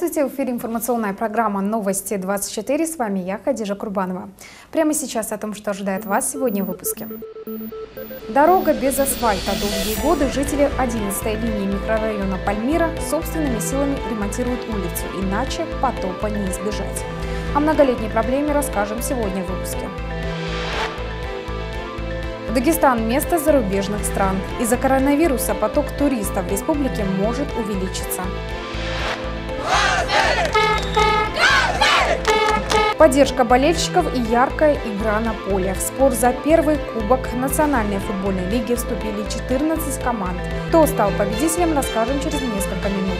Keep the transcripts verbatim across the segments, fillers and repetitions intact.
Здравствуйте, в эфире информационная программа «Новости двадцать четыре». С вами я, Хадижа Курбанова. Прямо сейчас о том, что ожидает вас сегодня в выпуске. Дорога без асфальта. Долгие годы жители одиннадцатой линии микрорайона Пальмира собственными силами ремонтируют улицу, иначе потопа не избежать. О многолетней проблеме расскажем сегодня в выпуске. Дагестан – место зарубежных стран. Из-за коронавируса поток туристов в республике может увеличиться. Поддержка болельщиков и яркая игра на поле. В спор за первый кубок Национальной футбольной лиги вступили четырнадцать команд. Кто стал победителем, расскажем через несколько минут.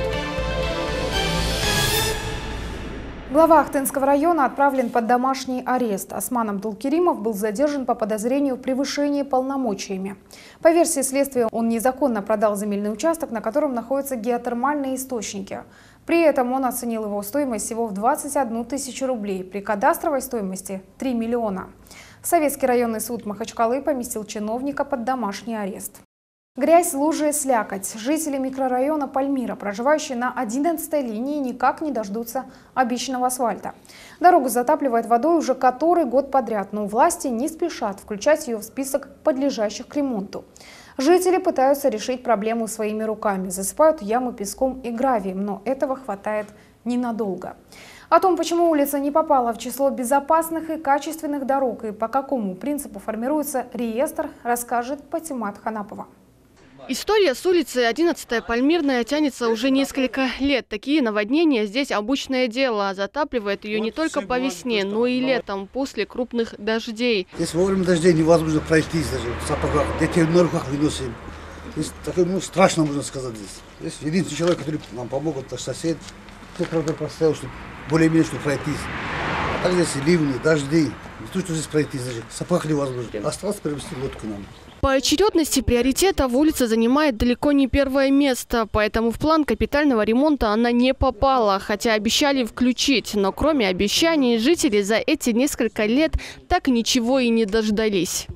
Глава Ахтынского района отправлен под домашний арест. Осман Абдулкеримов был задержан по подозрению в превышении полномочиями. По версии следствия, он незаконно продал земельный участок, на котором находятся геотермальные источники. При этом он оценил его стоимость всего в двадцать одну тысячу рублей, при кадастровой стоимости – три миллиона. Советский районный суд Махачкалы поместил чиновника под домашний арест. Грязь, лужи, слякоть. Жители микрорайона Пальмира, проживающие на одиннадцатой линии, никак не дождутся обещанного асфальта. Дорогу затапливает водой уже который год подряд, но власти не спешат включать ее в список подлежащих к ремонту. Жители пытаются решить проблему своими руками, засыпают ямы песком и гравием, но этого хватает ненадолго. О том, почему улица не попала в число безопасных и качественных дорог и по какому принципу формируется реестр, расскажет Патимат Ханапова. История с улицы одиннадцатая Пальмирная тянется уже несколько лет. Такие наводнения здесь обычное дело. Затапливает ее не только по весне, но и летом, после крупных дождей. Здесь во время дождей невозможно пройти даже в сапогах. Детей на руках выносим. Здесь такое, ну, страшно, можно сказать, здесь. Здесь единственный человек, который нам помог, это сосед. Все, правда, поставил, чтобы более-менее, чтобы пройти. А так здесь и ливни, дожди. Не то, что здесь пройти, значит, в сапогах невозможно. Осталось привезти лодку нам. По очередности приоритета в улице занимает далеко не первое место, поэтому в план капитального ремонта она не попала, хотя обещали включить. Но кроме обещаний, жители за эти несколько лет так ничего и не дождались.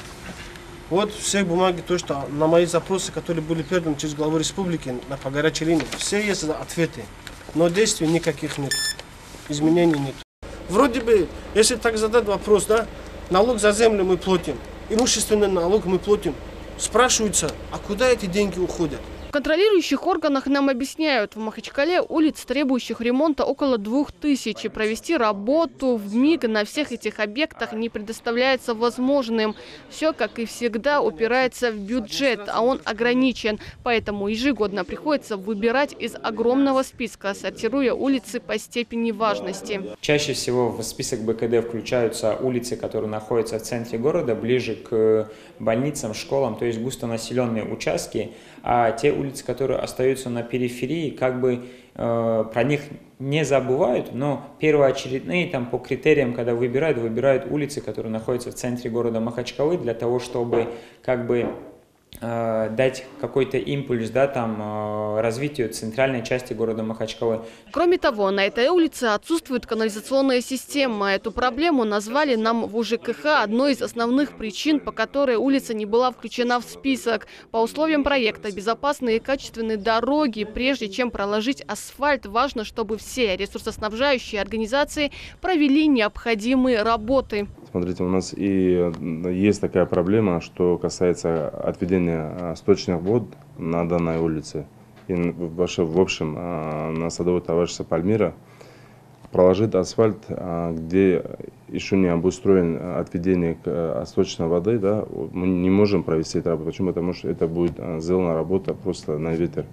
Вот все бумаги, то, что на мои запросы, которые были переданы через главу республики по горячей линии, все есть ответы, но действий никаких нет, изменений нет. Вроде бы, если так задать вопрос, да, налог за землю мы платим. Имущественный налог мы платим. Спрашиваются, а куда эти деньги уходят? В контролирующих органах нам объясняют, в Махачкале улиц, требующих ремонта, около двух тысяч. И провести работу вмиг на всех этих объектах не предоставляется возможным. Все, как и всегда, упирается в бюджет, а он ограничен. Поэтому ежегодно приходится выбирать из огромного списка, сортируя улицы по степени важности. Чаще всего в список бэ ка дэ включаются улицы, которые находятся в центре города, ближе к больницам, школам, то есть густонаселенные участки. А те улицы, которые остаются на периферии, как бы э, про них не забывают, но первоочередные там по критериям, когда выбирают, выбирают улицы, которые находятся в центре города Махачкалы, для того, чтобы как бы э, дать какой-то импульс, да, там, э, развитию центральной части города Махачкалы. Кроме того, на этой улице отсутствует канализационная система. Эту проблему назвали нам в у жэ ка ха одной из основных причин, по которой улица не была включена в список. По условиям проекта безопасные и качественные дороги, прежде чем проложить асфальт, важно, чтобы все ресурсоснабжающие организации провели необходимые работы. Смотрите, у нас и есть такая проблема, что касается отведения сточных вод на данной улице. И в общем, на садовое товарищество Пальмира проложить асфальт, где еще не обустроен отведение сточной воды, да, мы не можем провести эту работу. Почему? Потому что это будет сделана работа просто на ветер.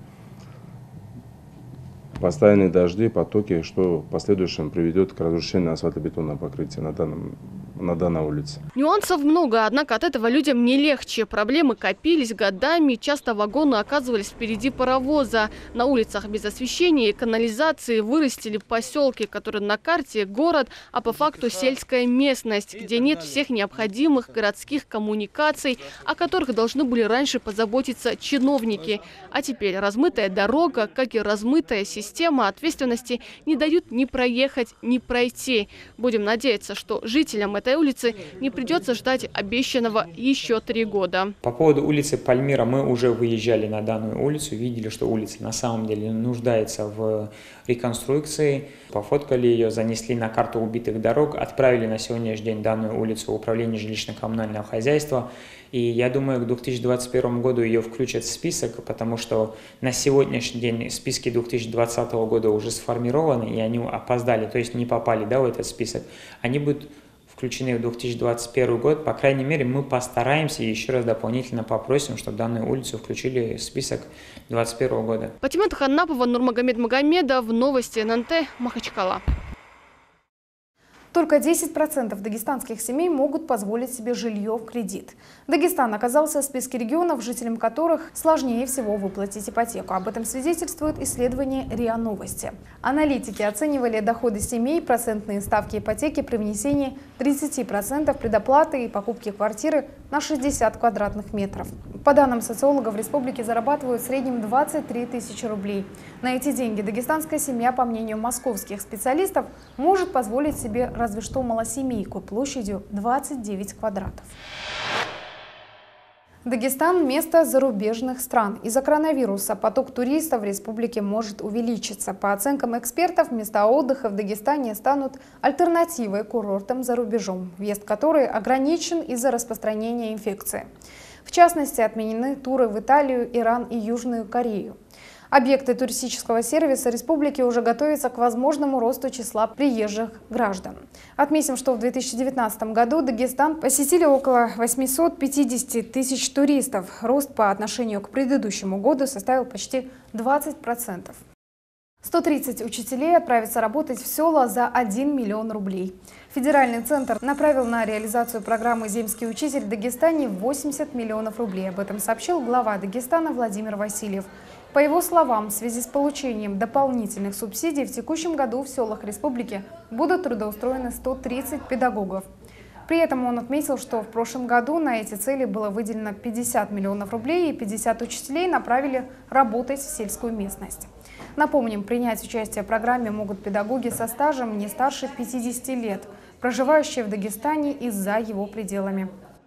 Постоянные дожди, потоки, что в последующем приведет к разрушению асфальтобетонного покрытия на данном на данной улице. Нюансов много, однако от этого людям не легче. Проблемы копились годами, часто вагоны оказывались впереди паровоза. На улицах без освещения и канализации вырастили поселки, которые на карте город, а по факту сельская местность, где нет всех необходимых городских коммуникаций, о которых должны были раньше позаботиться чиновники. А теперь размытая дорога, как и размытая система система ответственности не дают ни проехать, ни пройти. Будем надеяться, что жителям этой улицы не придется ждать обещанного еще три года. По поводу улицы Пальмира мы уже выезжали на данную улицу, видели, что улица на самом деле нуждается в реконструкции. Пофоткали ее, занесли на карту убитых дорог, отправили на сегодняшний день данную улицу в управление жилищно-коммунального хозяйства. И я думаю, к две тысячи двадцать первому году ее включат в список, потому что на сегодняшний день списки две тысячи двадцатого года уже сформированы, и они опоздали, то есть не попали, да, в этот список. Они будут включены в две тысячи двадцать первый год. По крайней мере, мы постараемся и еще раз дополнительно попросим, чтобы данную улицу включили в список две тысячи двадцать первого года. Патимат Ханнапова, Нурмагомед Магомедов, новости эн эн тэ, Махачкала. Только десять процентов дагестанских семей могут позволить себе жилье в кредит. Дагестан оказался в списке регионов, жителям которых сложнее всего выплатить ипотеку. Об этом свидетельствует исследование РИА Новости. Аналитики оценивали доходы семей, процентные ставки ипотеки при внесении тридцати процентов предоплаты и покупке квартиры на шестьдесят квадратных метров. По данным социологов, в республике зарабатывают в среднем двадцать три тысячи рублей. На эти деньги дагестанская семья, по мнению московских специалистов, может позволить себе разве что малосемейку площадью двадцать девять квадратов. Дагестан – место зарубежных стран. Из-за коронавируса поток туристов в республике может увеличиться. По оценкам экспертов, места отдыха в Дагестане станут альтернативой курортам за рубежом, въезд в которые ограничен из-за распространения инфекции. В частности, отменены туры в Италию, Иран и Южную Корею. Объекты туристического сервиса республики уже готовятся к возможному росту числа приезжих граждан. Отметим, что в две тысячи девятнадцатом году Дагестан посетили около восьмисот пятидесяти тысяч туристов. Рост по отношению к предыдущему году составил почти двадцать процентов. сто тридцать учителей отправятся работать в села за один миллион рублей. Федеральный центр направил на реализацию программы «Земский учитель» в Дагестане восемьдесят миллионов рублей. Об этом сообщил глава Дагестана Владимир Васильев. По его словам, в связи с получением дополнительных субсидий в текущем году в селах республики будут трудоустроены сто тридцать педагогов. При этом он отметил, что в прошлом году на эти цели было выделено пятьдесят миллионов рублей и пятьдесят учителей направили работать в сельскую местность. Напомним, принять участие в программе могут педагоги со стажем не старше пятидесяти лет, проживающие в Дагестане и за его пределами.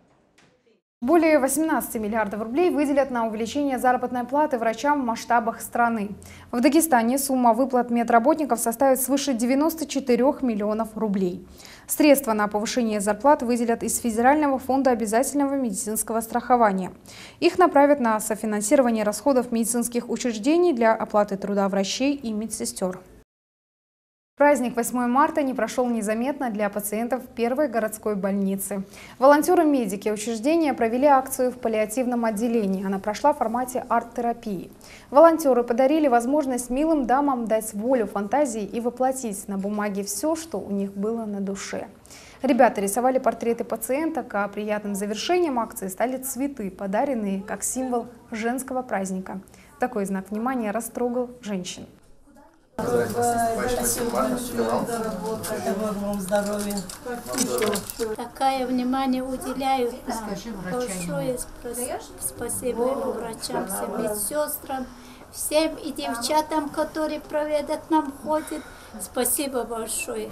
Более восемнадцати миллиардов рублей выделят на увеличение заработной платы врачам в масштабах страны. В Дагестане сумма выплат медработников составит свыше девяноста четырёх миллионов рублей. Средства на повышение зарплат выделят из Федерального фонда обязательного медицинского страхования. Их направят на софинансирование расходов медицинских учреждений для оплаты труда врачей и медсестер. Праздник восьмое марта не прошел незаметно для пациентов первой городской больницы. Волонтеры-медики учреждения провели акцию в паллиативном отделении. Она прошла в формате арт-терапии. Волонтеры подарили возможность милым дамам дать волю фантазии и воплотить на бумаге все, что у них было на душе. Ребята рисовали портреты пациенток, а приятным завершением акции стали цветы, подаренные как символ женского праздника. Такой знак внимания растрогал женщин. Такое внимание уделяют нам. Большое спасибо врачам, всем медсестрам, всем и девчатам, которые проведут нам ходят. Спасибо большое.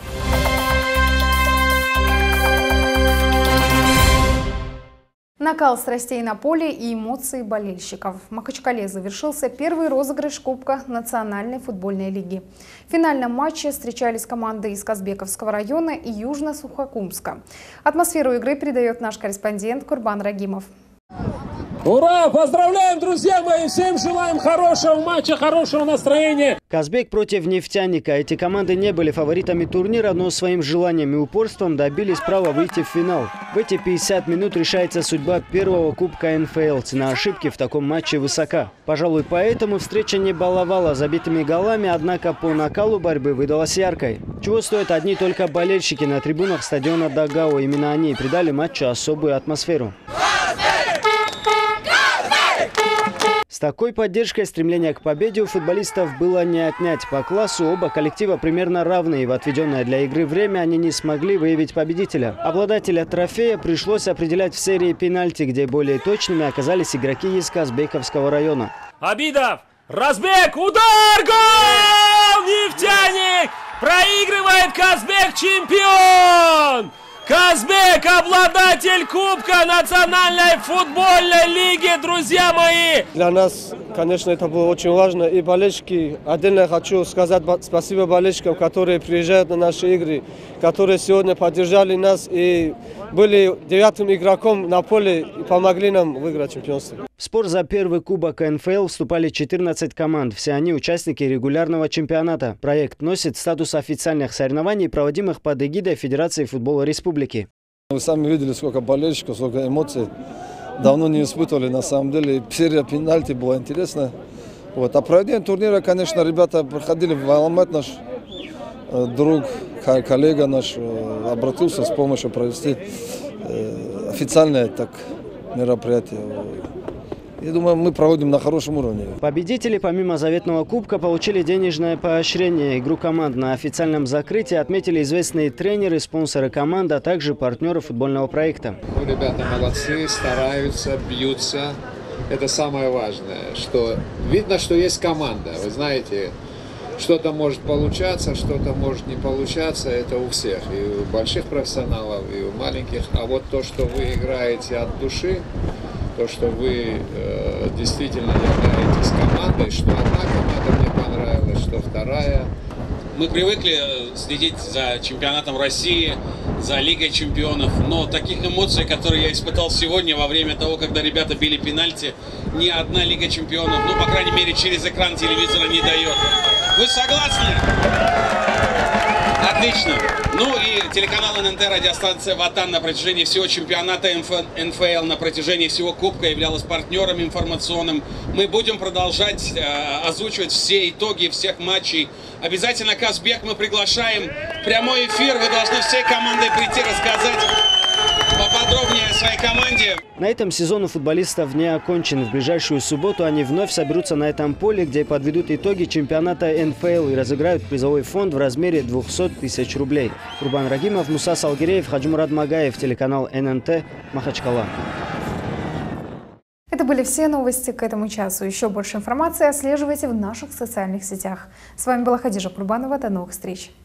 Накал страстей на поле и эмоции болельщиков. В Махачкале завершился первый розыгрыш Кубка Национальной футбольной лиги. В финальном матче встречались команды из Казбековского района и Южно-Сухокумска. Атмосферу игры передает наш корреспондент Курбан Рагимов. Ура! Поздравляем, друзья мои! Всем желаем хорошего матча, хорошего настроения! Казбек против Нефтяника. Эти команды не были фаворитами турнира, но своим желанием и упорством добились права выйти в финал. В эти пятьдесят минут решается судьба первого кубка эн эф эл. Цена ошибки в таком матче высока. Пожалуй, поэтому встреча не баловала забитыми голами, однако по накалу борьбы выдалась яркой. Чего стоят одни только болельщики на трибунах стадиона Дагау. Именно они придали матчу особую атмосферу. С такой поддержкой стремление к победе у футболистов было не отнять. По классу оба коллектива примерно равные. В отведенное для игры время они не смогли выявить победителя. Обладателя трофея пришлось определять в серии пенальти, где более точными оказались игроки из Казбековского района. Абидов! Разбег! Удар! Гол! нефтяник! Проигрывает Казбек, чемпион! Казбек, обладатель Кубка Национальной футбольной лиги, друзья мои! Для нас, конечно, это было очень важно. И болельщики, отдельно хочу сказать спасибо болельщикам, которые приезжают на наши игры, которые сегодня поддержали нас и были девятым игроком на поле и помогли нам выиграть чемпионство. В спор за первый кубок эн эф эл вступали четырнадцать команд. Все они участники регулярного чемпионата. Проект носит статус официальных соревнований, проводимых под эгидой Федерации футбола республики. Вы сами видели, сколько болельщиков, сколько эмоций. Давно не испытывали, на самом деле. Серия пенальти была интересна. Вот. А проведение турнира, конечно, ребята проходили в Алмат, наш друг, коллега наш обратился с помощью провести официальное так, мероприятие. Я думаю, мы проводим на хорошем уровне. Победители, помимо заветного кубка, получили денежное поощрение. Игру команд на официальном закрытии отметили известные тренеры, спонсоры команды, а также партнеры футбольного проекта. Ну, ребята молодцы, стараются, бьются. Это самое важное, что видно, что есть команда. Вы знаете, что-то может получаться, что-то может не получаться. Это у всех, и у больших профессионалов, и у маленьких. А вот то, что вы играете от души, то, что вы э, действительно являетесь командой, что одна команда мне понравилась, что вторая. Мы привыкли следить за чемпионатом России, за Лигой чемпионов, но таких эмоций, которые я испытал сегодня во время того, когда ребята били пенальти, ни одна Лига чемпионов, ну, по крайней мере, через экран телевизора не дает. Вы согласны? Отлично. Ну и телеканал эн эн тэ, радиостанция «Ватан» на протяжении всего чемпионата эн эф эл, на протяжении всего Кубка являлась партнером информационным. Мы будем продолжать э, озвучивать все итоги всех матчей. Обязательно Казбек мы приглашаем в прямой эфир. Вы должны всей командой прийти рассказать поподробнее о своей команде. На этом сезон у футболистов не окончен. В ближайшую субботу они вновь соберутся на этом поле, где подведут итоги чемпионата эн эф эл и разыграют призовой фонд в размере двухсот тысяч рублей. Курбан Рагимов, Муса Салгиреев, Хаджимурад Магаев, телеканал эн эн тэ, Махачкала. Это были все новости к этому часу. Еще больше информации отслеживайте в наших социальных сетях. С вами была Хадижа Курбанова. До новых встреч.